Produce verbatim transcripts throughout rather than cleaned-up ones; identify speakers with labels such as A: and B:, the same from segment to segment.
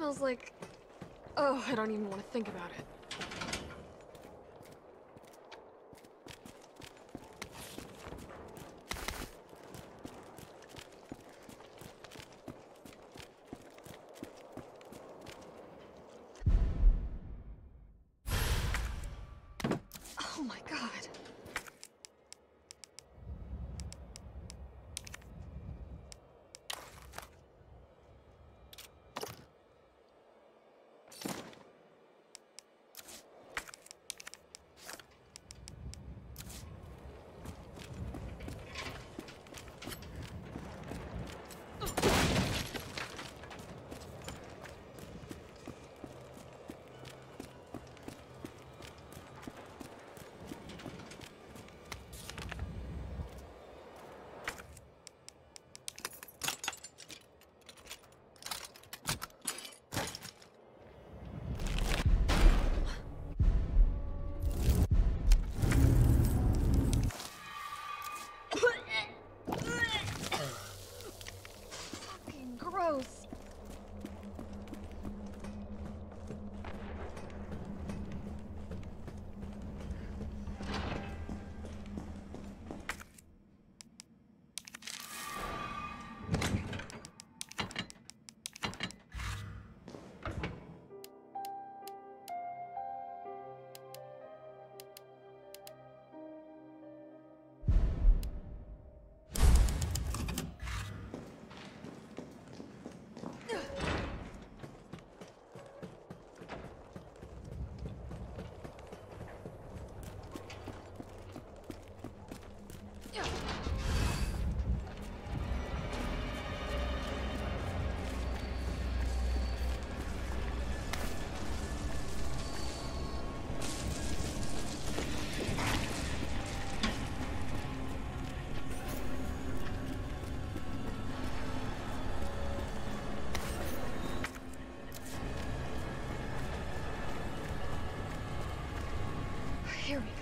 A: smells like... Oh, I don't even want to think about it. Oh my god. Fucking gross. Here we go.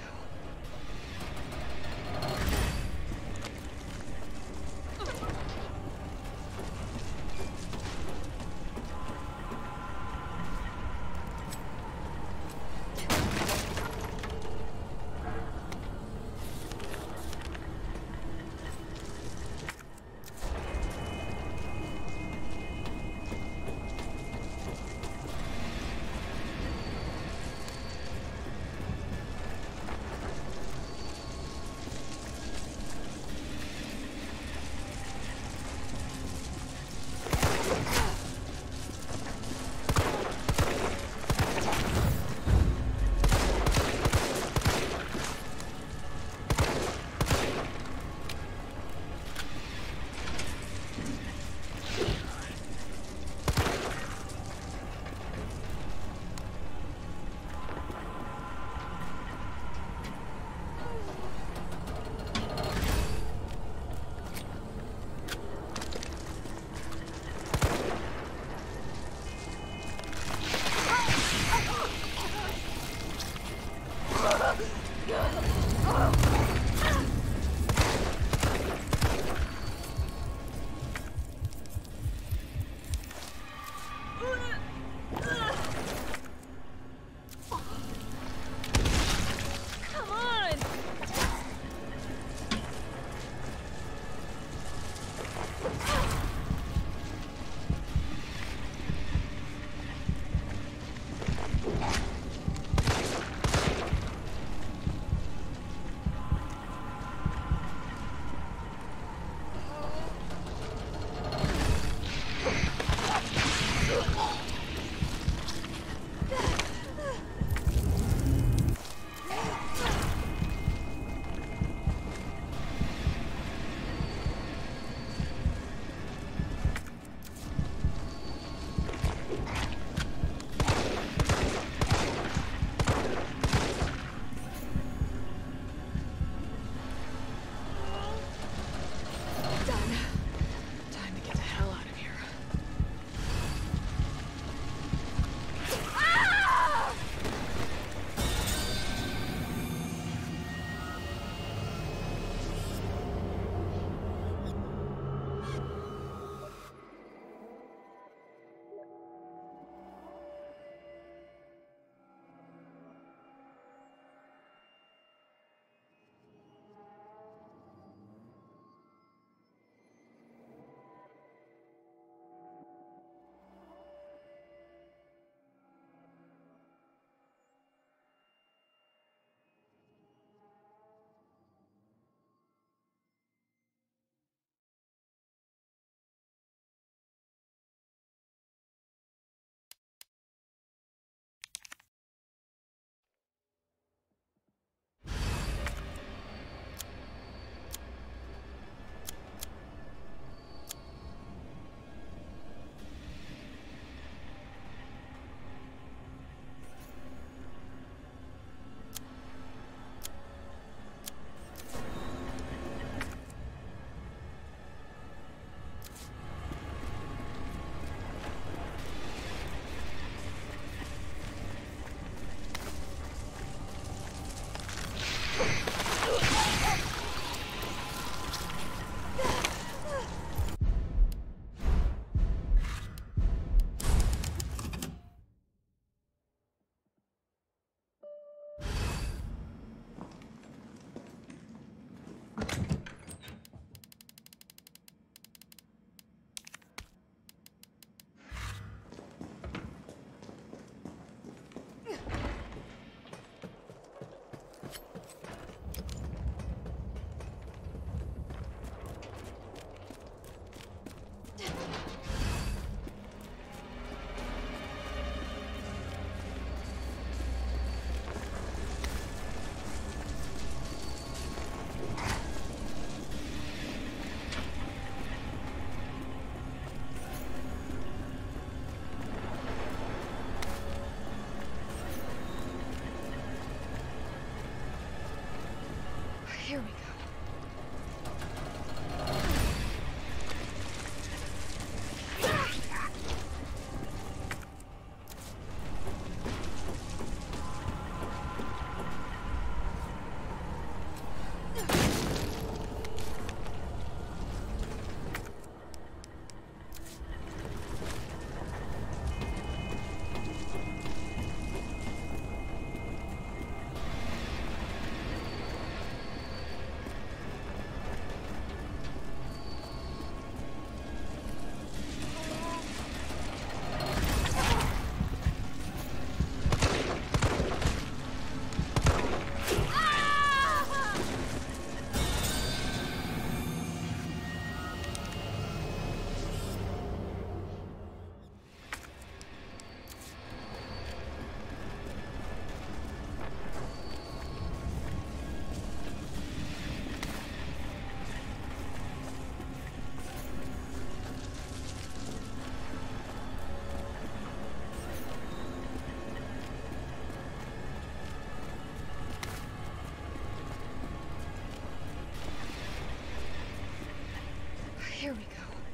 A: Here we go. Here we go.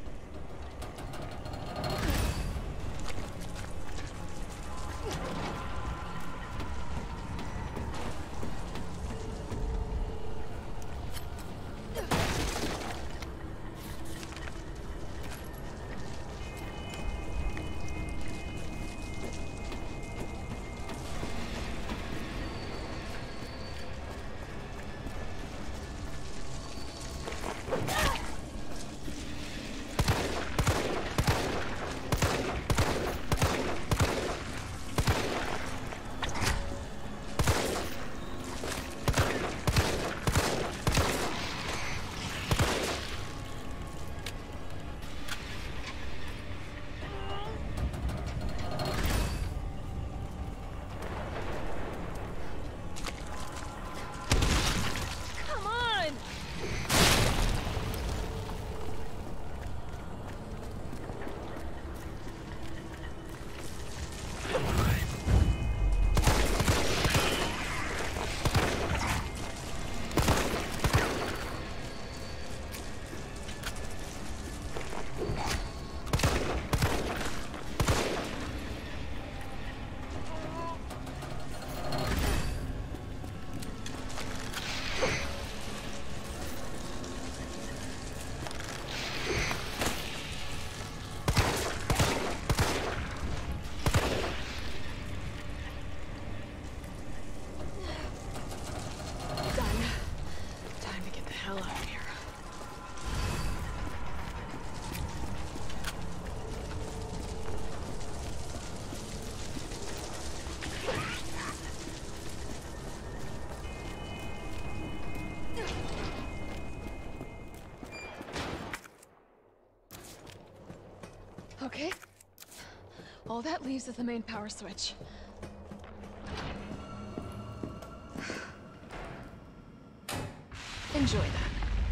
A: Okay. All that leaves is the main power switch. Enjoy that.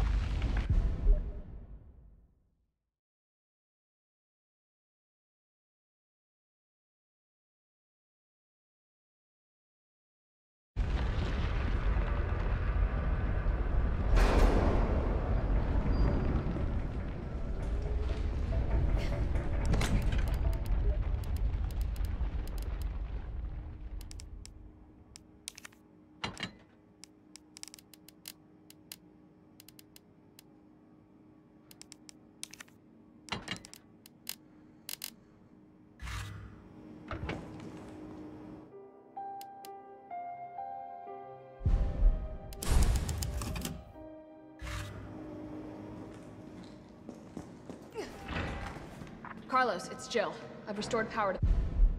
A: Carlos, it's Jill. I've restored power to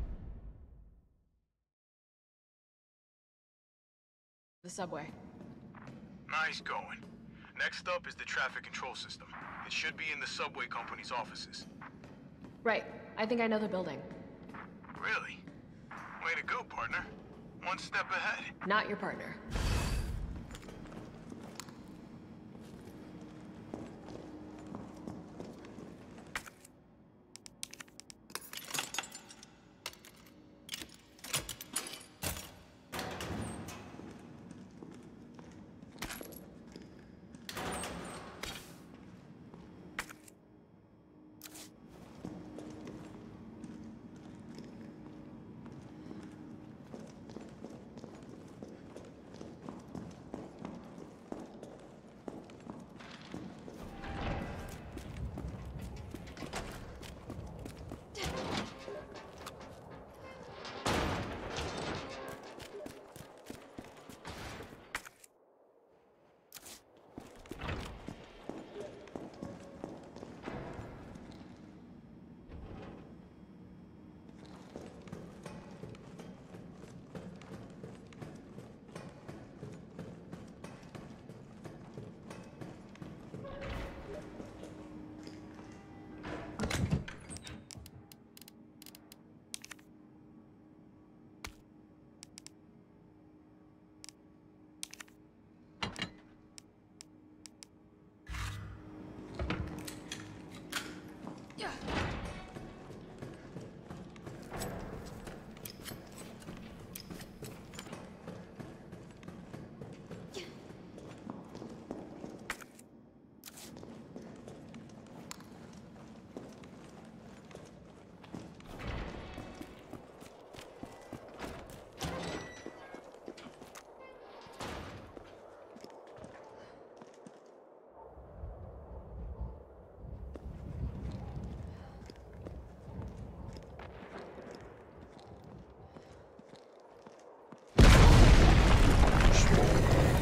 A: the subway.
B: Nice going. Next up is the traffic control system. It should be in the subway company's offices.
A: Right. I think I know the building.
B: Really? Way to go, partner. One step ahead.
A: Not your partner.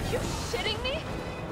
A: You shitting me?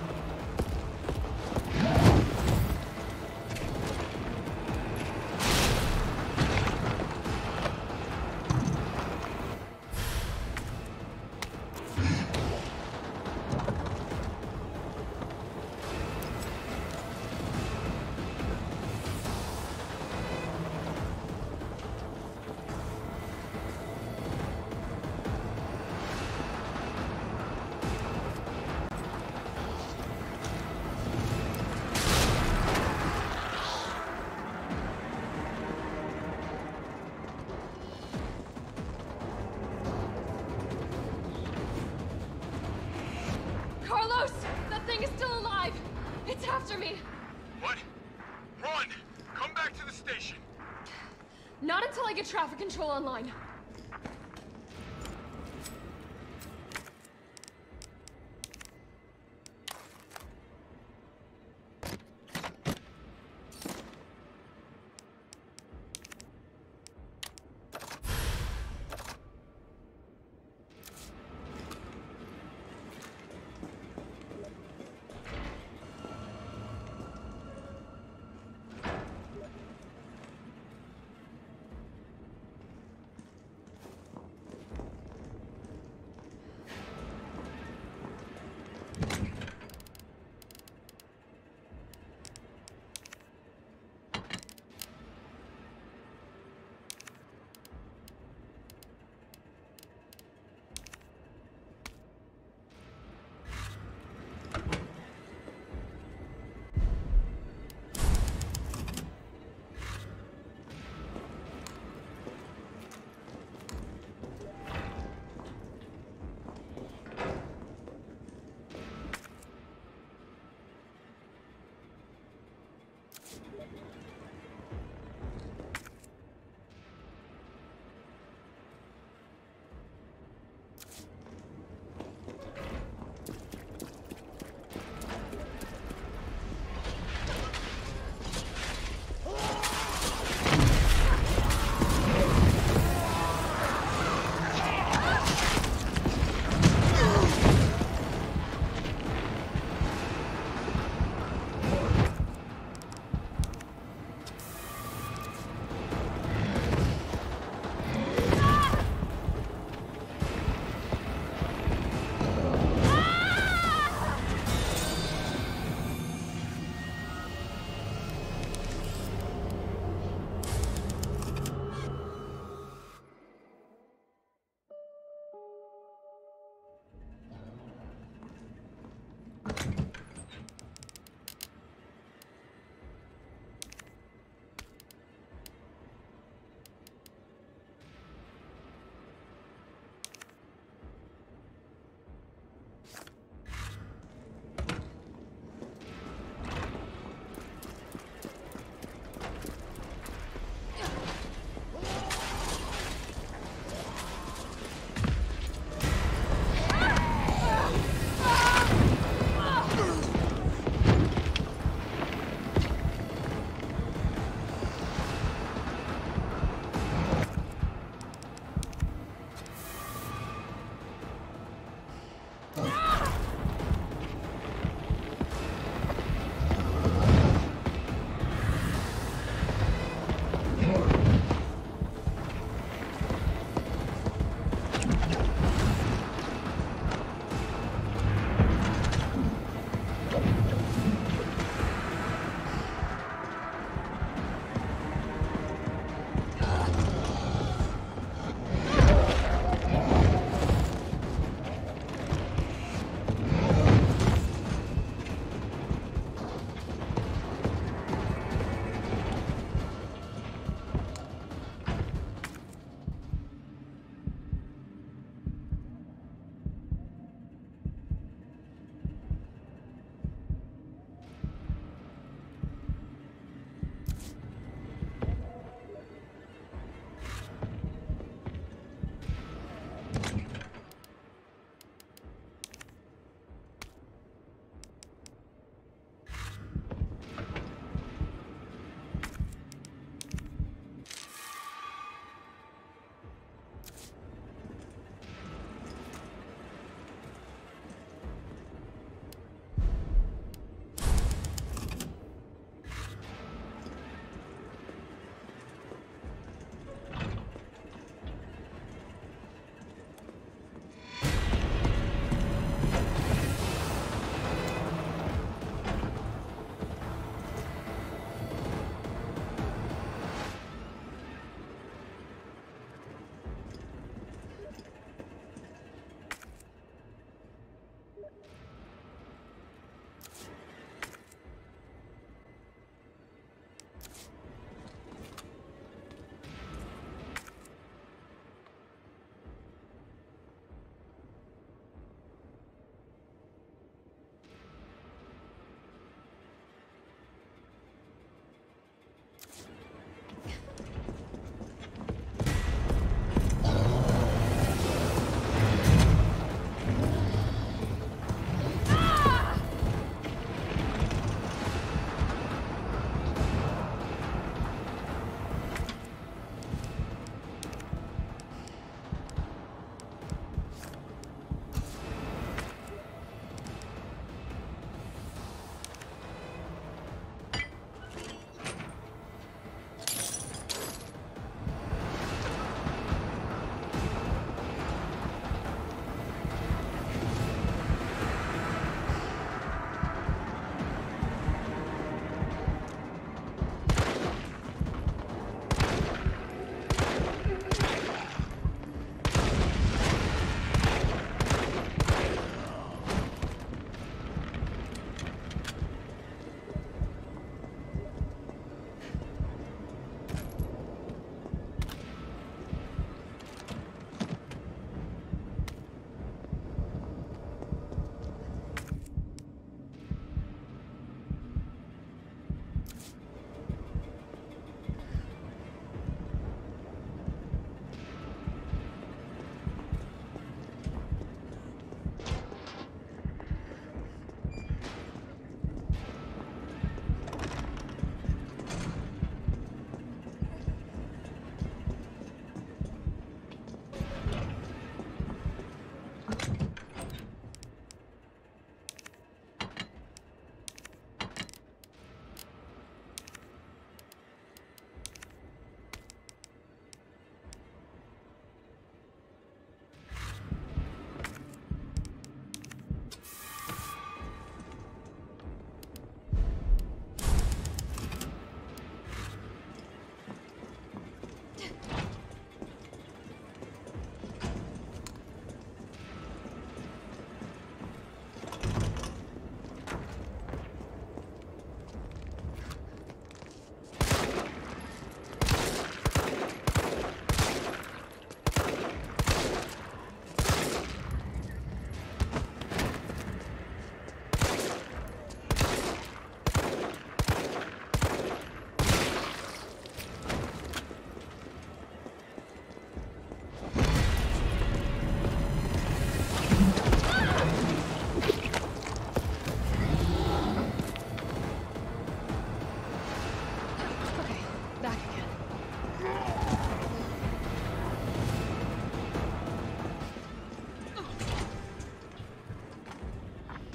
A: Carlos! That thing is still alive! It's after me!
B: What? Run! Come back to the station!
A: Not until I get traffic control online.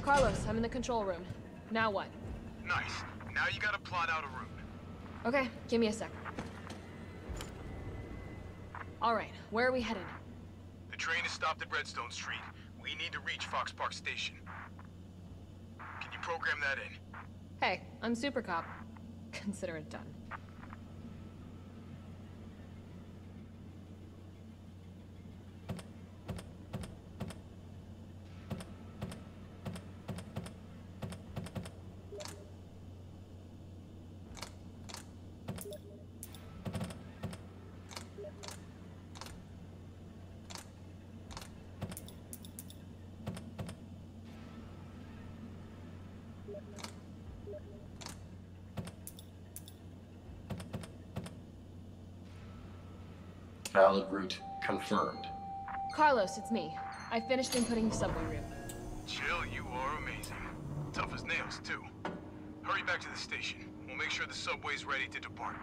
A: Carlos, I'm in the control room. Now what?
B: Nice. Now you gotta plot out a route.
A: Okay, give me a sec. All right, where are we headed?
B: The train is stopped at Redstone Street. We need to reach Fox Park Station. Can you program that in?
A: Hey, I'm Super Cop. Consider it done.
C: Valid route confirmed.
A: Carlos, it's me. I finished inputting the subway route.
B: Jill, you are amazing. Tough as nails, too. Hurry back to the station. We'll make sure the subway's ready to depart.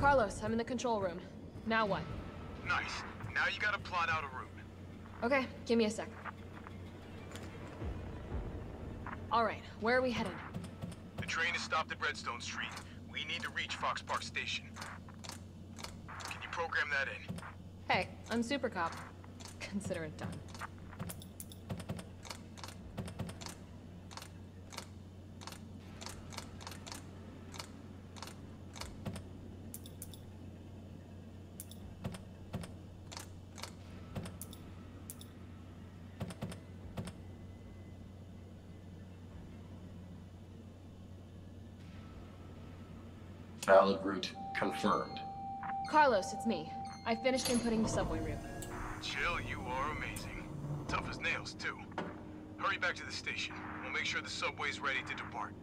A: Carlos, I'm in the control room. Now what?
B: Nice. Now you gotta plot out a route.
A: Okay, give me a sec. All right, where are we headed?
B: The train is stopped at Redstone Street. We need to reach Fox Park Station. Can you program that in?
A: Hey, I'm Super Cop. Consider it done.
C: Valid route confirmed.
A: Carlos, it's me. I finished inputting the subway route.
B: Jill, you are amazing. Tough as nails, too. Hurry back to the station. We'll make sure the subway's ready to depart.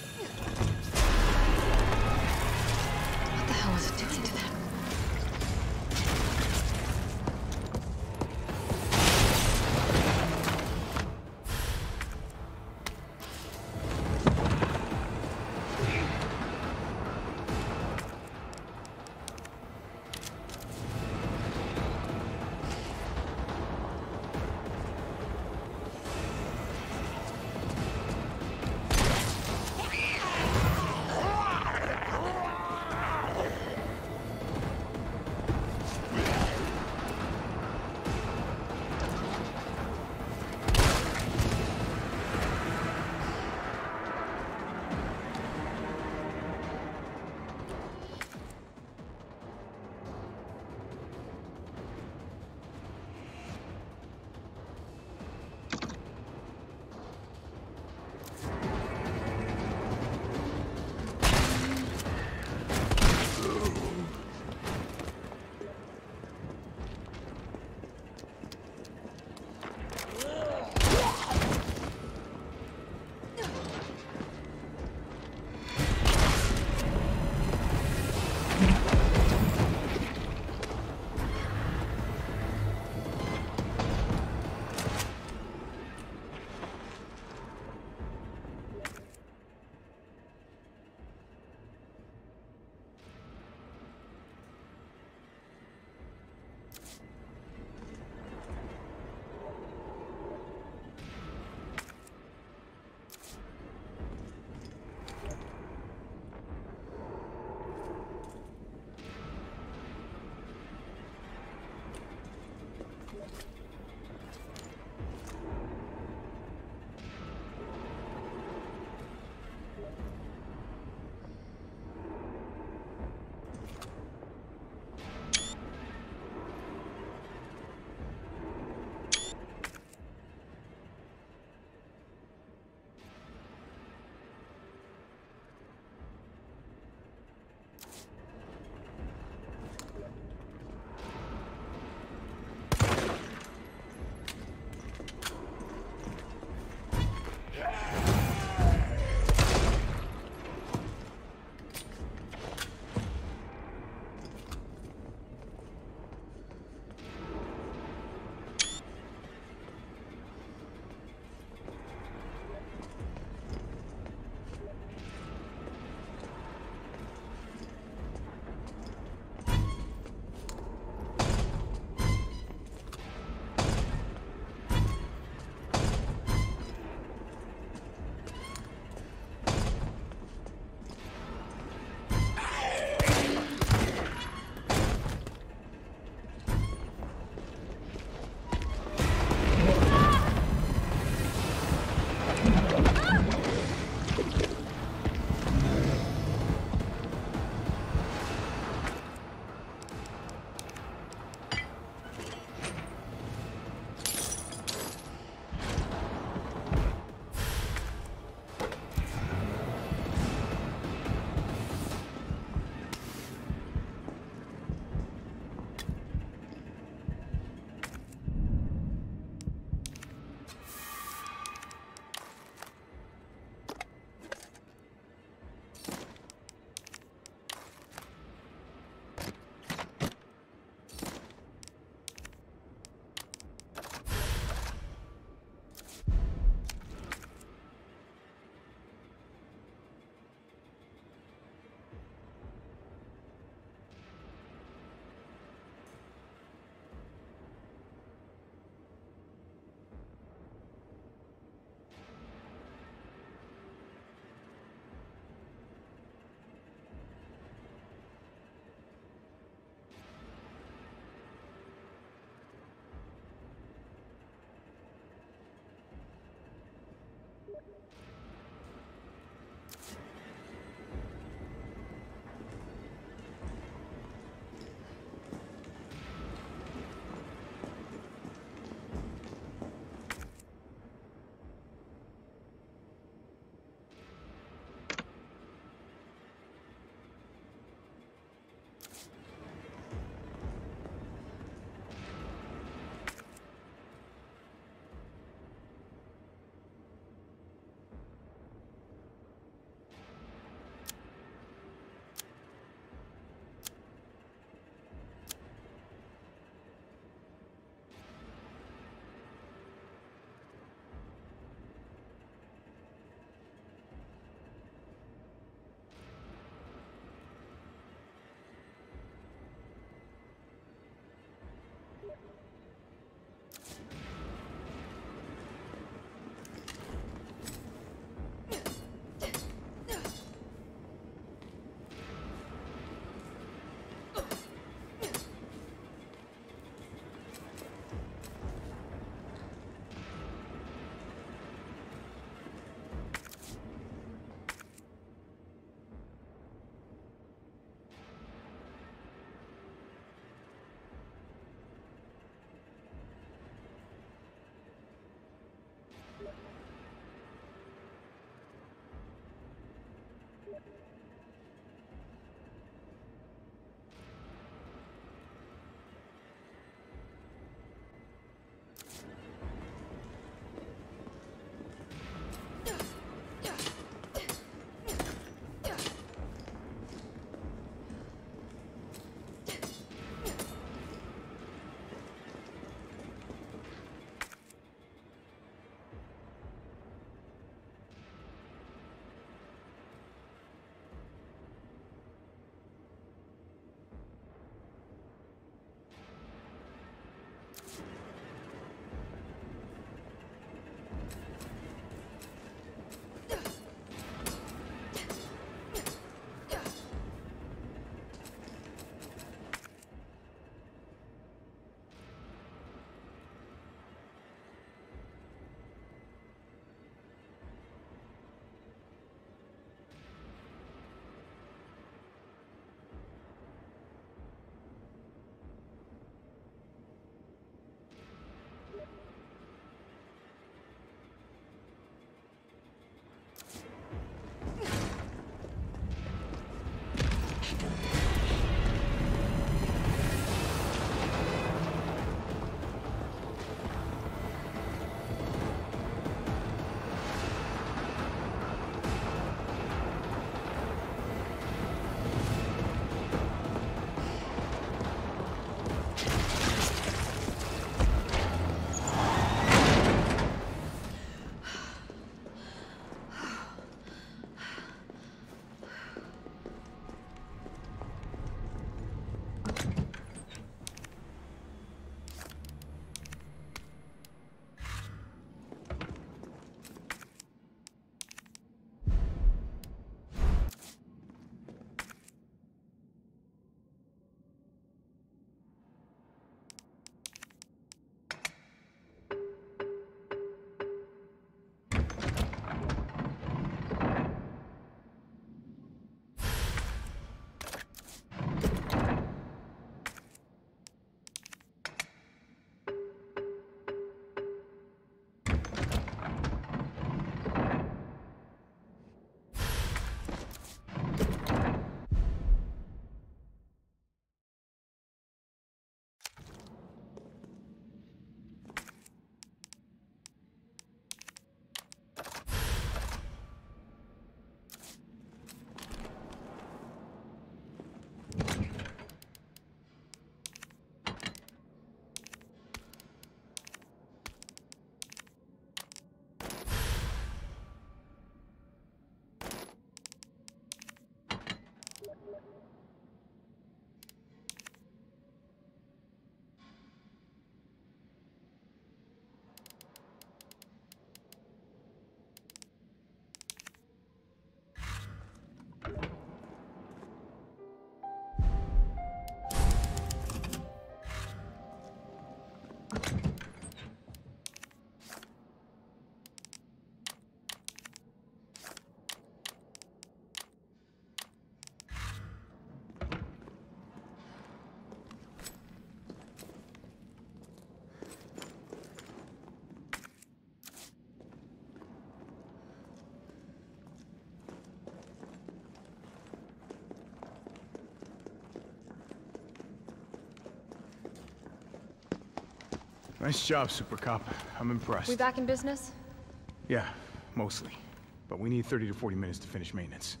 B: Nice job, Super Cop. I'm impressed.
A: We back in business?
B: Yeah, mostly. But we need thirty to forty minutes to finish maintenance.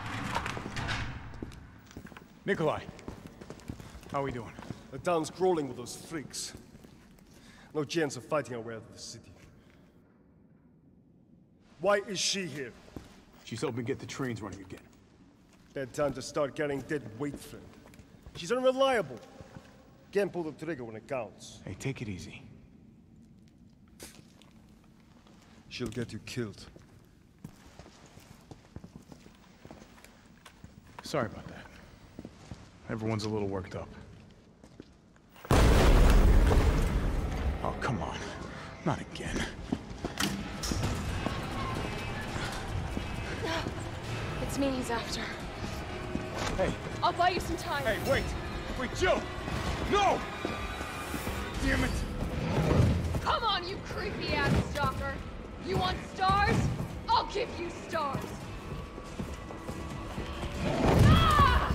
B: Nikolai, how are we doing?
D: The town's crawling with those freaks. No chance of fighting our way out of the city. Why is she here?
B: She's helping get the trains running again.
D: Bad time to start carrying dead weight, friend. She's unreliable. Can't pull the trigger when it counts.
B: Hey, take it easy.
D: She'll get you killed.
B: Sorry about that. Everyone's a little worked up. Oh, come on. Not again.
A: It's me he's after.
B: Hey.
A: I'll buy you some time.
B: Hey, wait! Wait, Jill! No! Damn it!
A: Come on, you creepy-ass stalker! You want stars? I'll give you stars! Ah!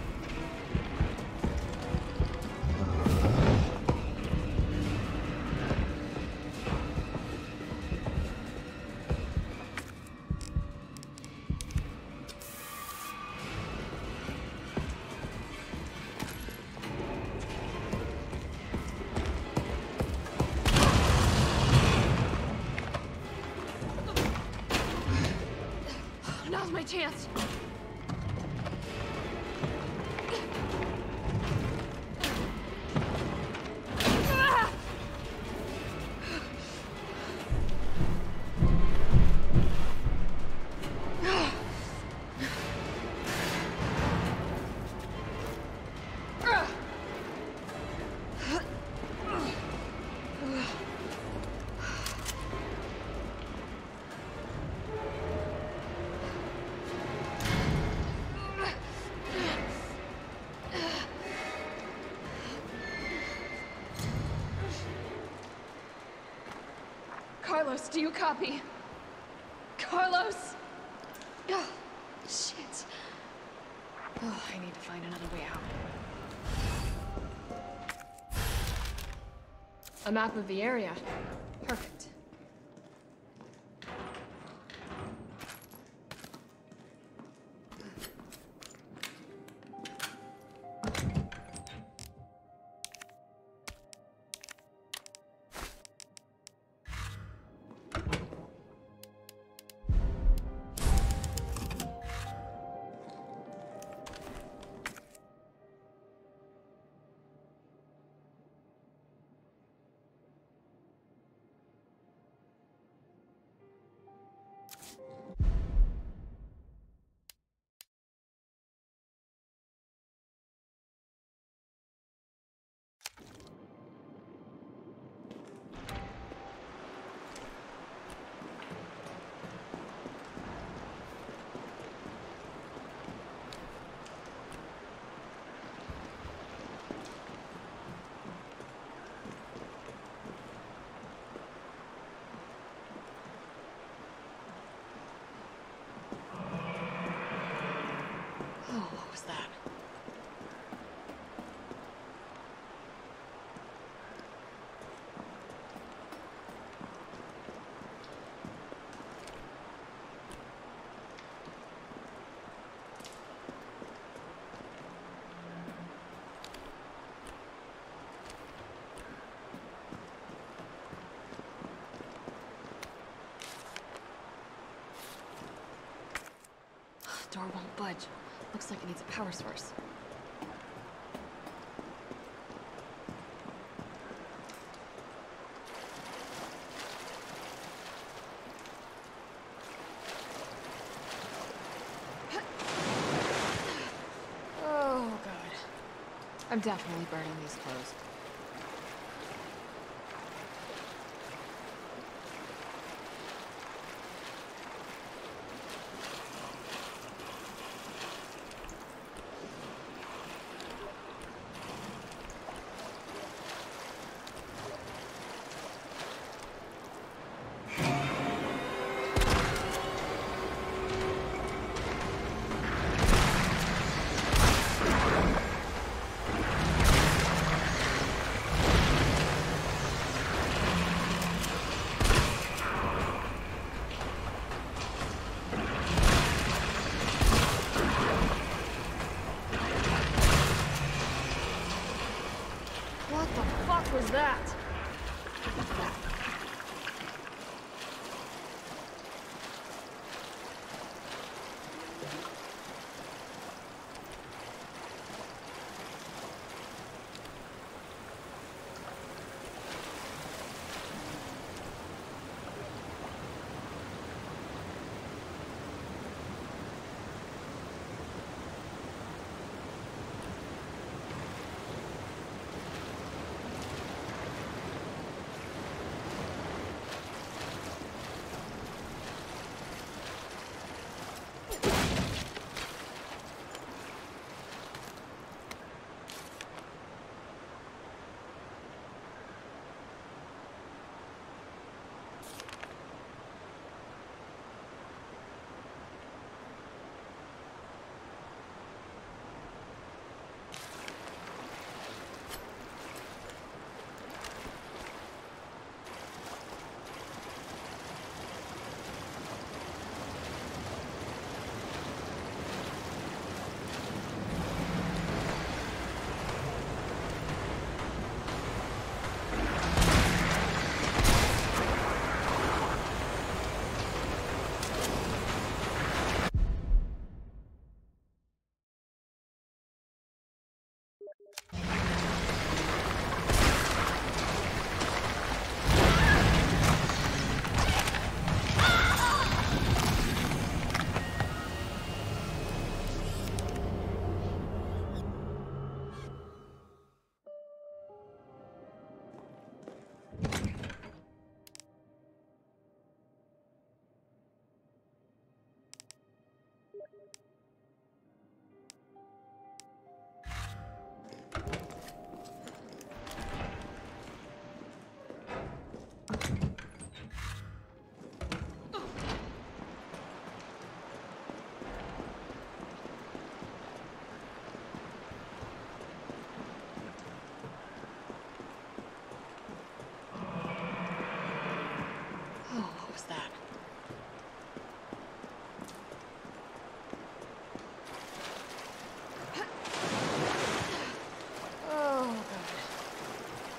A: Now's my chance. Ah! Carlos, do you copy? Carlos? Oh, shit. Oh, I need to find another way out. A map of the area. Perfect. Oh, what was that? Door won't budge. Looks like it needs a power source. Oh, God. I'm definitely burning these clothes. What the fuck was that?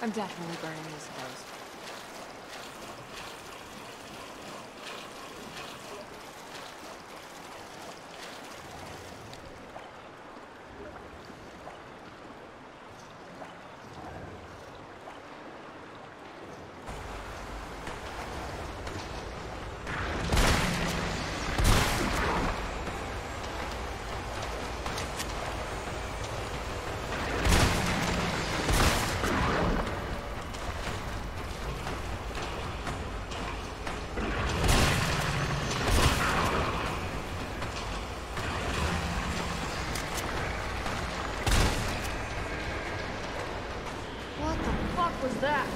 A: I'm definitely burning these clothes. Was that?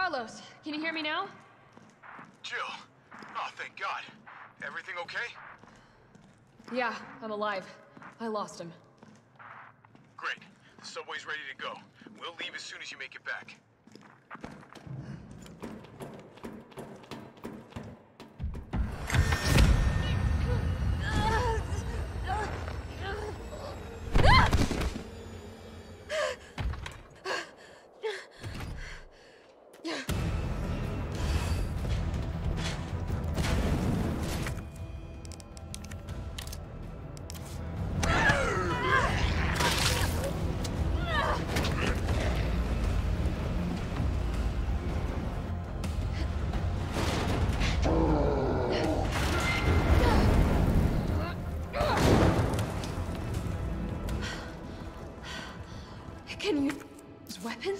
A: Carlos, can you hear me now?
B: Jill. Oh, thank God. Everything okay?
A: Yeah, I'm alive. I lost him.
B: Great. The subway's ready to go. We'll leave as soon as you make it back.
A: Can you use weapons?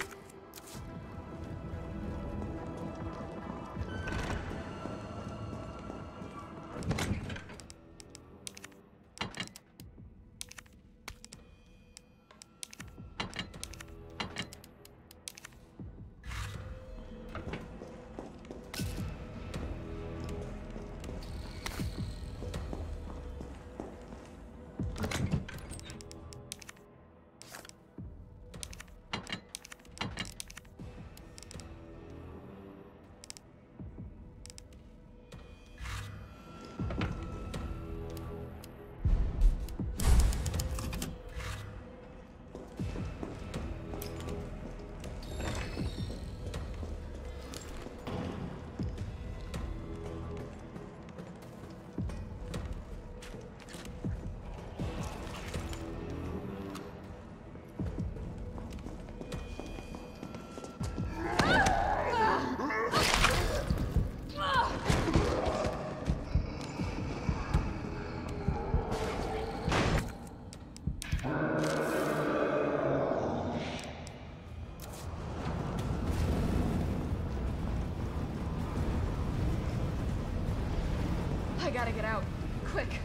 A: I gotta get out. Quick.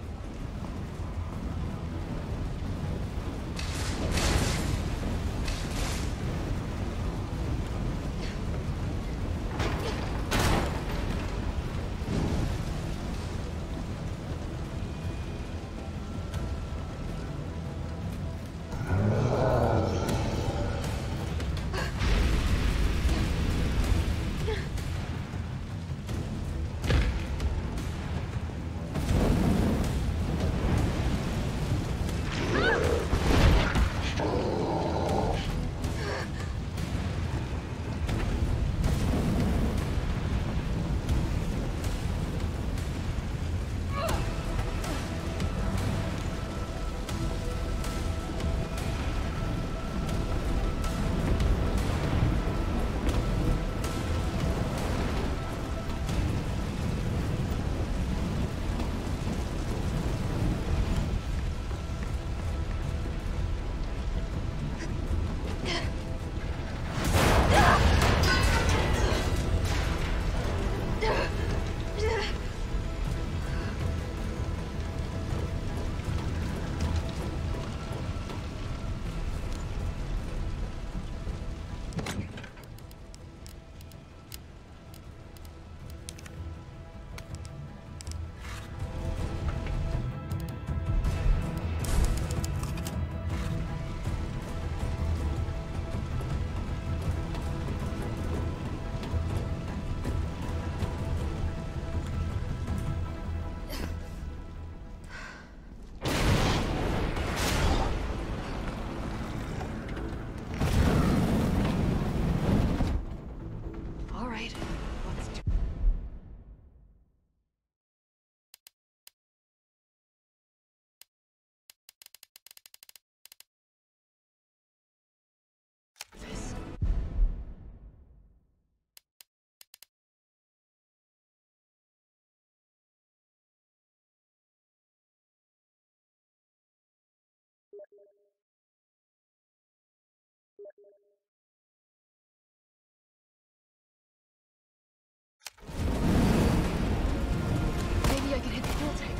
A: Maybe I can hit the fuel tank.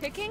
A: picking?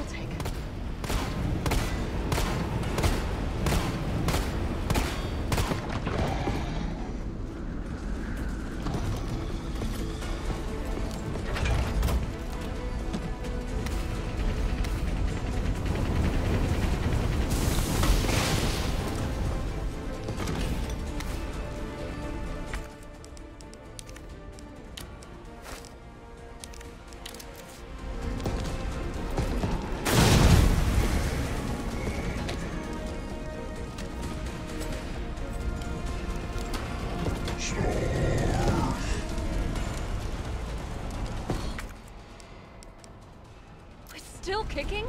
A: take. Still kicking?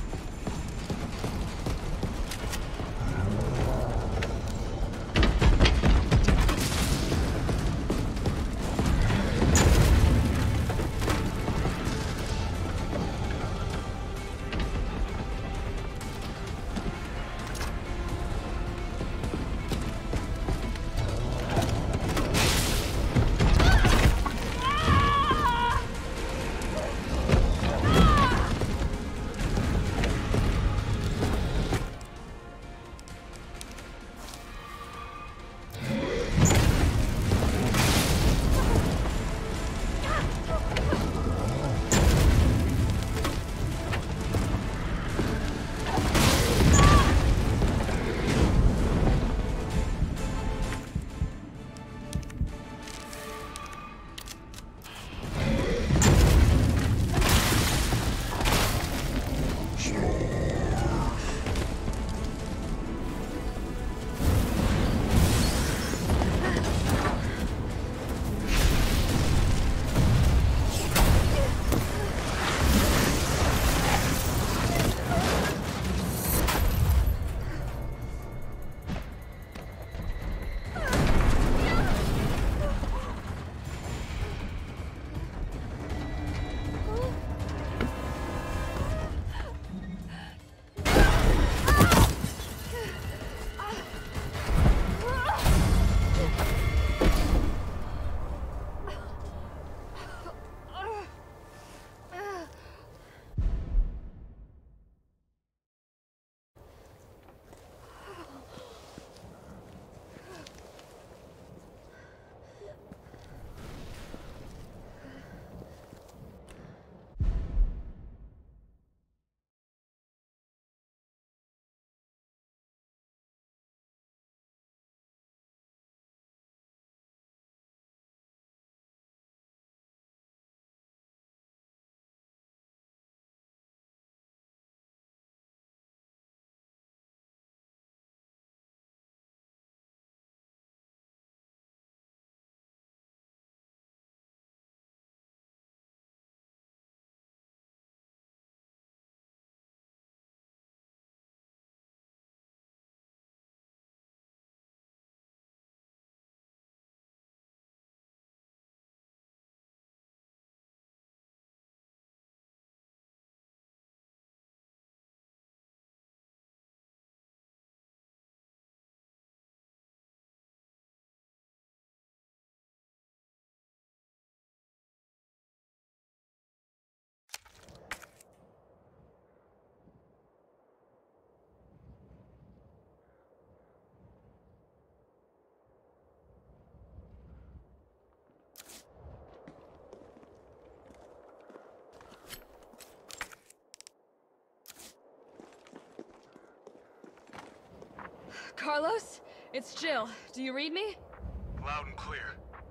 A: Carlos? It's Jill. Do you read me?
B: Loud and clear.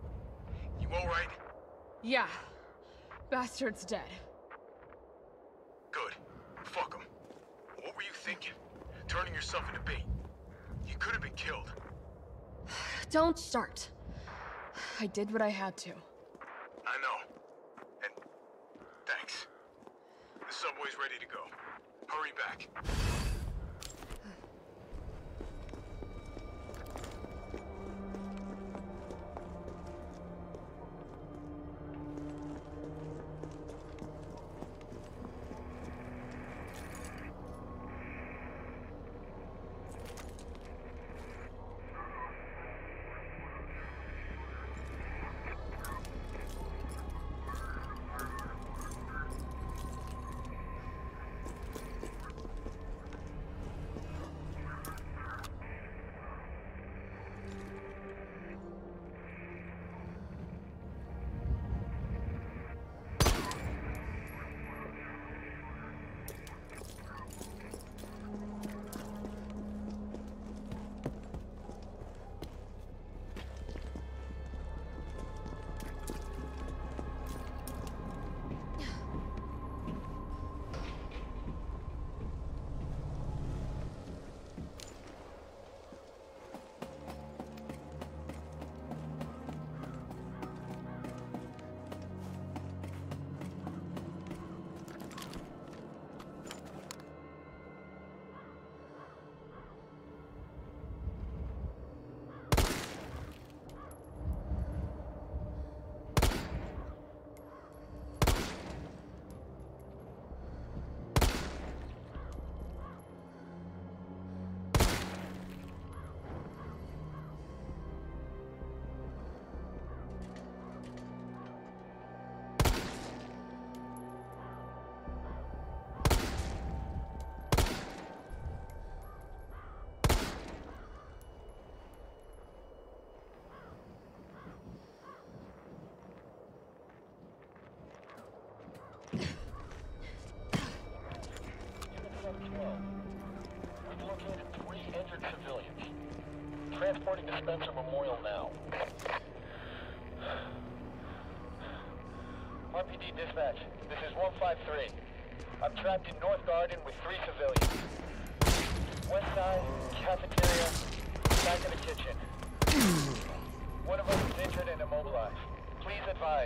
B: You alright?
A: Yeah. Bastard's dead.
B: Good. Fuck him. What were you thinking? Turning yourself into bait. You could have been killed.
A: Don't start. I did what I had to.
B: I know. And thanks. The subway's ready to go. Hurry back.
C: located three injured civilians. Transporting to Spencer Memorial now. R P D dispatch, this is one five three. I'm trapped in North Garden with three civilians. West side, cafeteria, back in the kitchen. One of us is injured and immobilized. Please advise.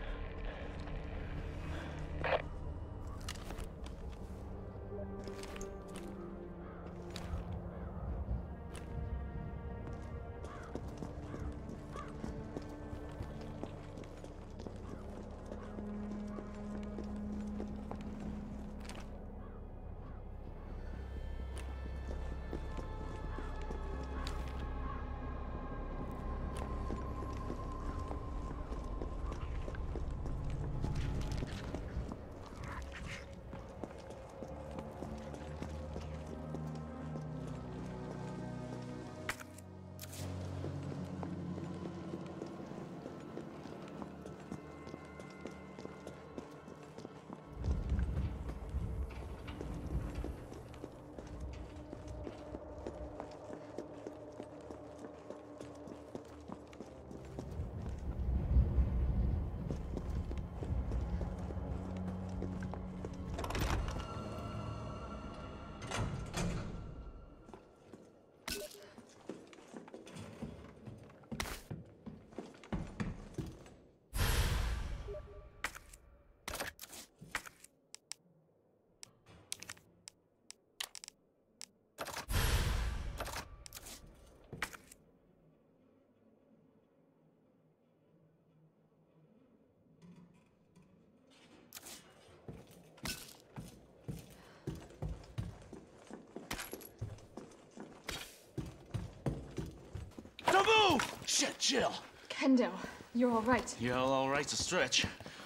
E: Shit, Jill!
A: Kendo, you're all right.
E: Yeah, all right's a stretch.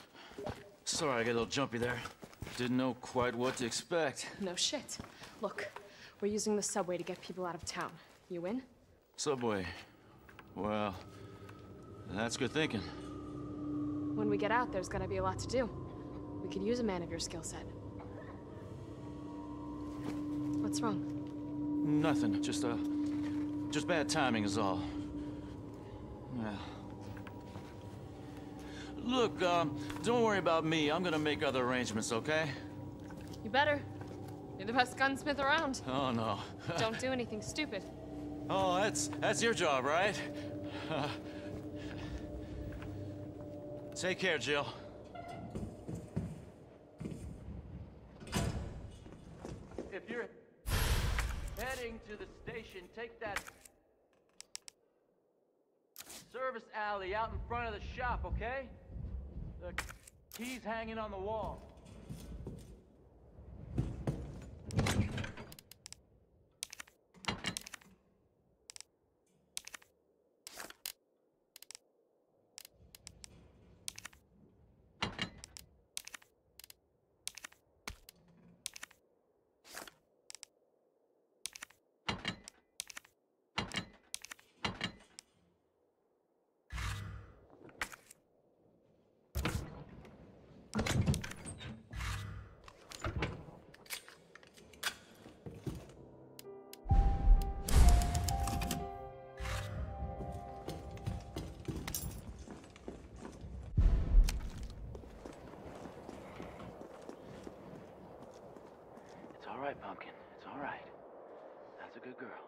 E: Sorry I got a little jumpy there. Didn't know quite what to expect.
A: No shit. Look, we're using the subway to get people out of town. You in?
E: Subway. Well, that's good thinking.
A: When we get out, there's gonna be a lot to do. We could use a man of your skill set. What's wrong?
E: Nothing. Just, uh... just bad timing is all. Well... Look, um, don't worry about me. I'm gonna make other arrangements, okay?
A: You better. You're the best gunsmith around.
E: Oh, no.
A: Don't do anything stupid.
E: Oh, that's... that's your job, right? Uh, take care, Jill. If you're heading to the station, take that service alley out in front of the shop, okay? The key's hanging on the wall. It's all right, Pumpkin. It's all right. That's a good girl.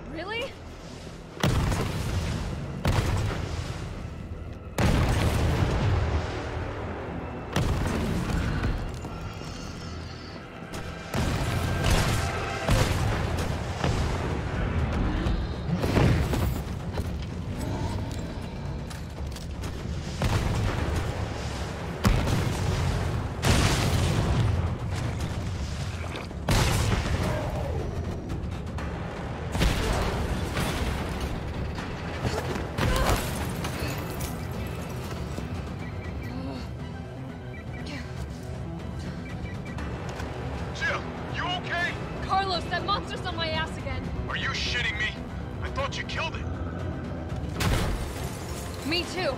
A: Really? Carlos, that monster's on my ass again.
B: Are you shitting me? I thought you killed it.
A: Me too.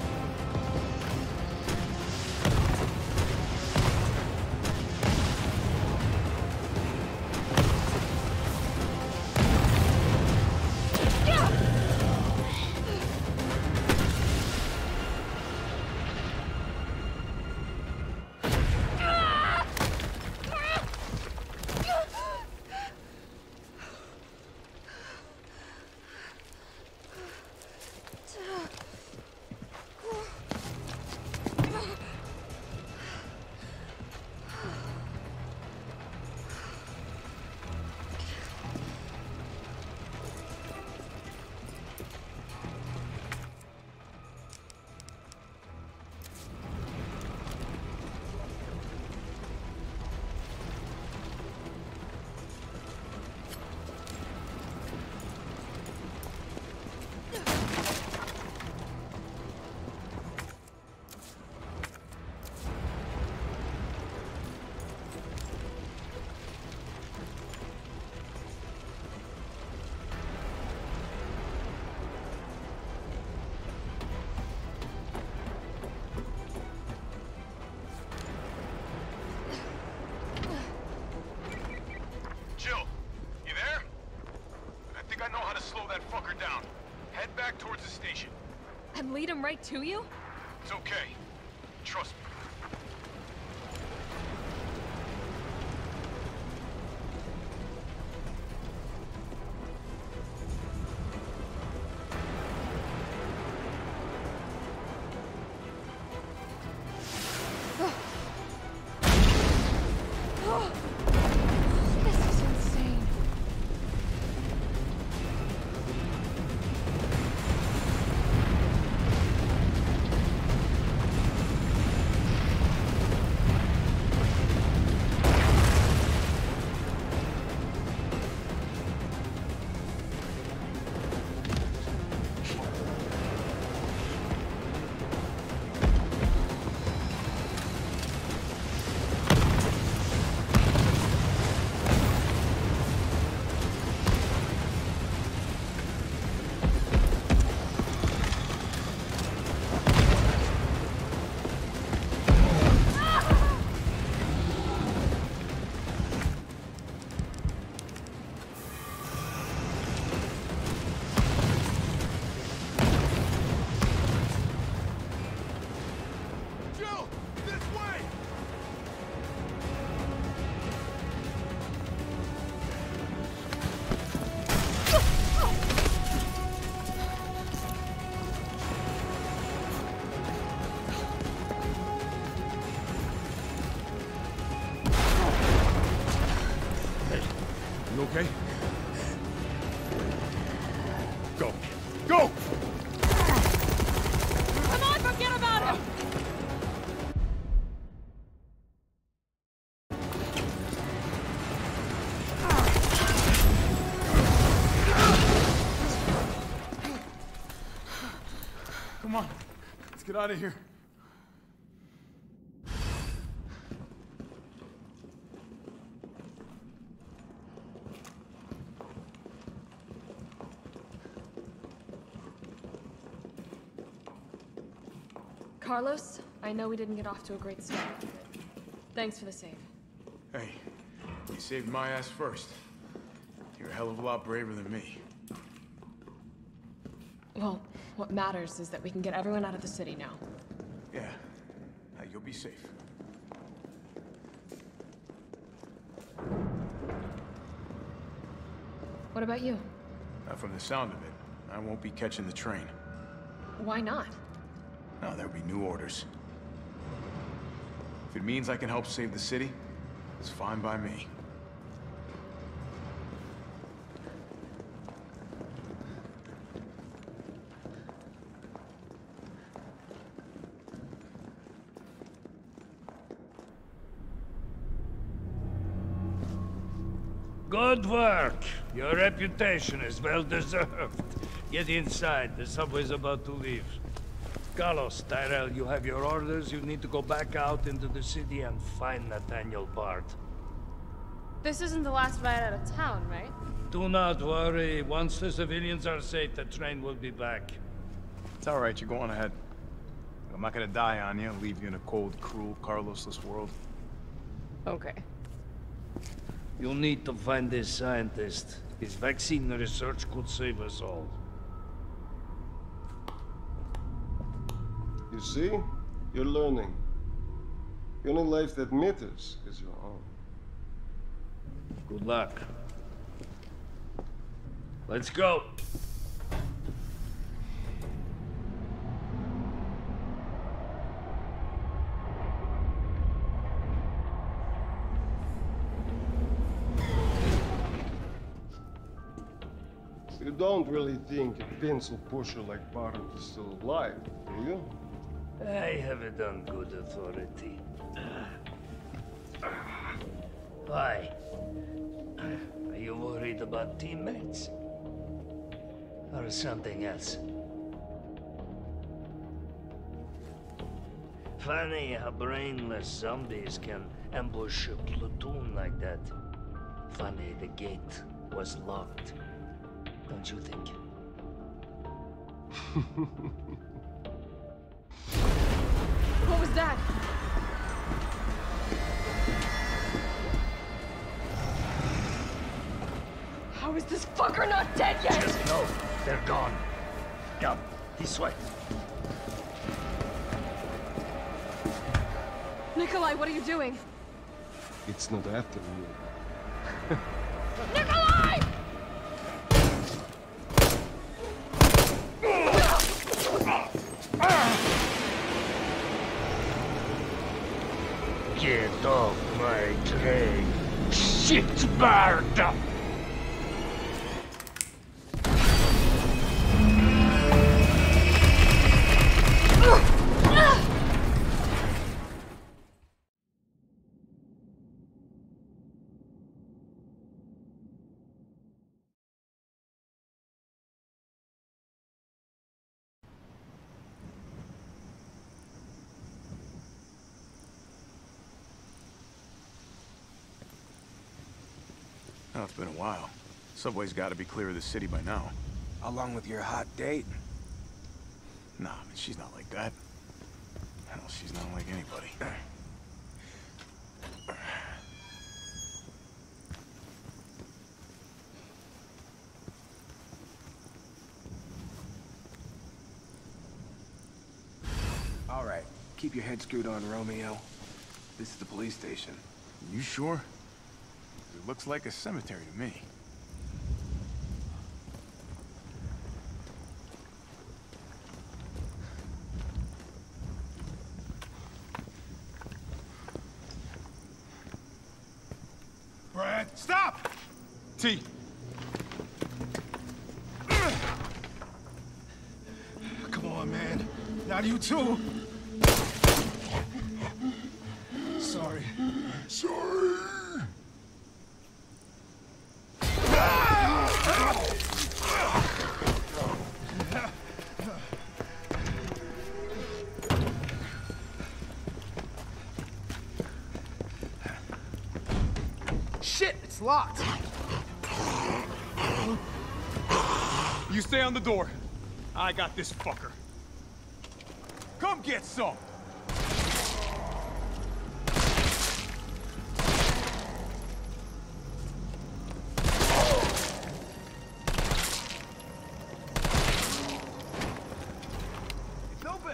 B: Towards the station.
A: And lead him right to you?
B: It's okay. Trust me.
A: This is insane.
B: You okay? Go. Go!
A: Come on, forget about him!
B: Come on. Let's get out of here.
A: Carlos, I know we didn't get off to a great start. Thanks for the save.
B: Hey, you saved my ass first. You're a hell of a lot braver than me.
A: Well, what matters is that we can get everyone out of the city now.
B: Yeah, uh, you'll be safe.
A: What about you?
B: Uh, from the sound of it, I won't be catching the train.
A: Why not?
B: No, there'll be new orders. If it means I can help save the city, it's fine by me.
F: Good work. Your reputation is well deserved. Get inside. The subway's about to leave. Carlos, Tyrell, you have your orders. You need to go back out into the city and find Nathaniel Bard.
A: This isn't the last ride out of town, right?
F: Do not worry. Once the civilians are safe, the train will be back.
B: It's all right. You go on ahead. I'm not gonna die on you and leave you in a cold, cruel, Carlosless world.
A: Okay.
F: You need to find this scientist. His vaccine research could save us all.
D: You see? You're learning. The only life that matters is your own.
F: Good luck. Let's go.
D: You don't really think a pencil pusher like Barton is still alive, do you?
F: I have it on good authority. Why? Are you worried about teammates? Or something else? Funny how brainless zombies can ambush a platoon like that. Funny the gate was locked. Don't you think?
A: What was that? How is this fucker not dead yet?
F: Just know they're gone. Come, this way.
A: Nikolai, what are you doing?
D: It's not after you.
A: Nikolai!
F: Get off my train, shitbird!
B: Oh, it's been a while. Subway's got to be clear of the city by now.
G: Along with your hot date?
B: Nah, I mean, she's not like that. Hell, she's not like anybody.
G: All right, keep your head screwed on, Romeo. This is the police station.
B: You sure? It looks like a cemetery to me.
H: Brad, stop!
B: T.
H: Come on, man. Not you too. Sorry. Sorry.
G: Shit, it's locked.
B: You stay on the door. I got this fucker. Come get some!
G: It's open.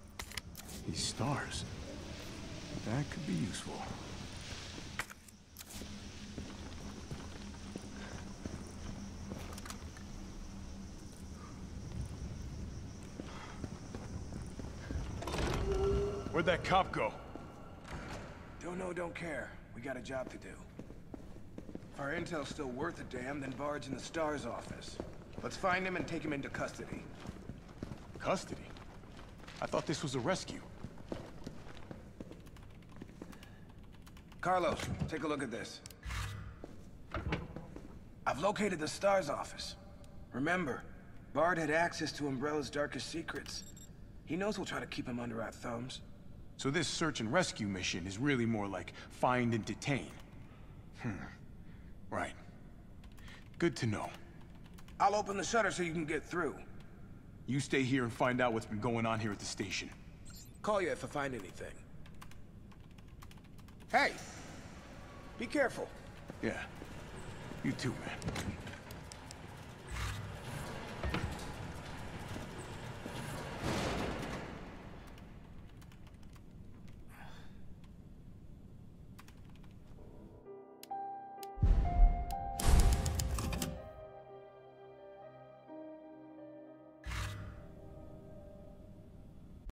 B: These stars. That could be useful. Where'd that cop go?
G: Don't know, don't care. We got a job to do. If our intel's still worth a damn, then Bard's in the STARS office. Let's find him and take him into custody.
B: Custody? I thought this was a rescue.
G: Carlos, take a look at this. I've located the STARS office. Remember, Bard had access to Umbrella's darkest secrets. He knows we'll try to keep him under our thumbs.
B: So this search and rescue mission is really more like find and detain. Hmm. Right. Good to know.
G: I'll open the shutter so you can get through.
B: You stay here and find out what's been going on here at the station.
G: Call you if I find anything. Hey! Be careful.
B: Yeah. You too, man.